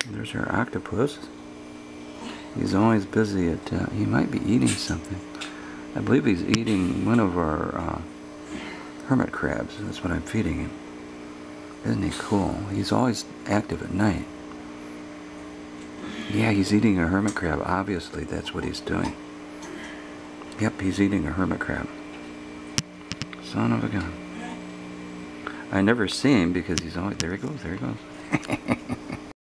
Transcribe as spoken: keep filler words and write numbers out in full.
There's our octopus. He's always busy at, uh, he might be eating something. I believe he's eating one of our uh, hermit crabs. That's what I'm feeding him. Isn't he cool? He's always active at night. Yeah, he's eating a hermit crab. Obviously, that's what he's doing. Yep, he's eating a hermit crab. Son of a gun. I never see him because he's always... There he goes, there he goes.